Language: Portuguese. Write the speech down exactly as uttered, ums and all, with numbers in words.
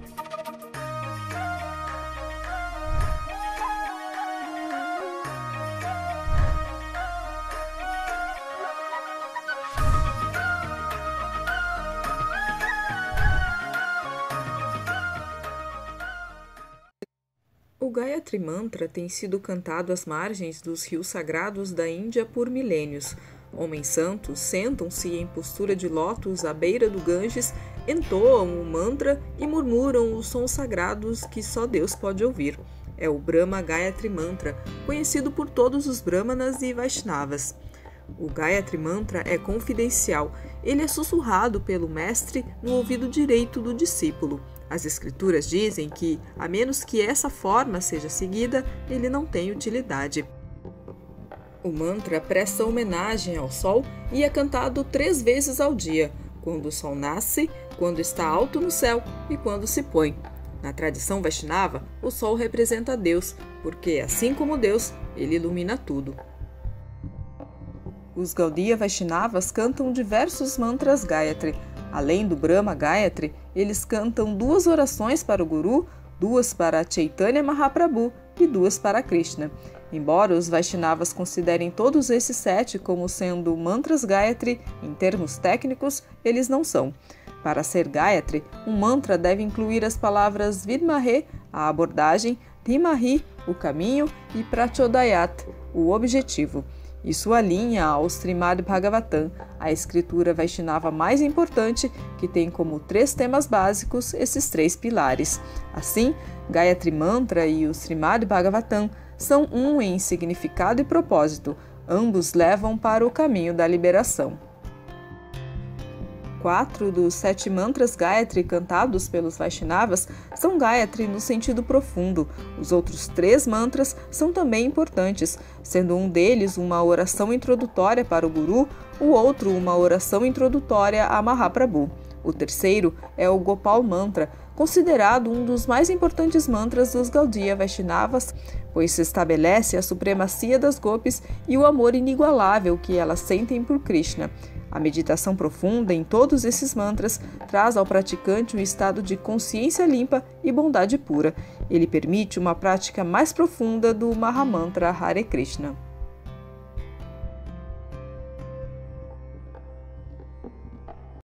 O Gayatri Mantra tem sido cantado às margens dos rios sagrados da Índia por milênios. Homens santos sentam-se em postura de lótus à beira do Ganges, entoam o mantra e murmuram os sons sagrados que só Deus pode ouvir. É o Brahma Gayatri Mantra, conhecido por todos os Brahmanas e Vaishnavas. O Gayatri Mantra é confidencial. Ele é sussurrado pelo mestre no ouvido direito do discípulo. As escrituras dizem que, a menos que essa forma seja seguida, ele não tem utilidade. O mantra presta homenagem ao sol e é cantado três vezes ao dia, quando o sol nasce, quando está alto no céu e quando se põe. Na tradição Vaishnava, o sol representa Deus, porque, assim como Deus, ele ilumina tudo. Os Gaudiya Vaishnavas cantam diversos mantras Gayatri. Além do Brahma Gayatri, eles cantam duas orações para o Guru, duas para Chaitanya Mahaprabhu e duas para Krishna. Embora os Vaishnavas considerem todos esses sete como sendo mantras Gayatri, em termos técnicos, eles não são. Para ser Gayatri, um mantra deve incluir as palavras Vidmahe, a abordagem, Dhimahi, o caminho, e Prachodayat, o objetivo. Isso alinha ao Srimad Bhagavatam, a escritura Vaishnava mais importante, que tem como três temas básicos esses três pilares. Assim, Gayatri Mantra e o Srimad Bhagavatam são um em significado e propósito, ambos levam para o caminho da liberação. Quatro dos sete mantras Gayatri cantados pelos Vaishnavas são Gayatri no sentido profundo. Os outros três mantras são também importantes, sendo um deles uma oração introdutória para o Guru, o outro uma oração introdutória a Mahaprabhu. O terceiro é o Gopal Mantra, considerado um dos mais importantes mantras dos Gaudiya Vaishnavas, pois se estabelece a supremacia das gopis e o amor inigualável que elas sentem por Krishna. A meditação profunda em todos esses mantras traz ao praticante um estado de consciência limpa e bondade pura. Ele permite uma prática mais profunda do Mahamantra Hare Krishna.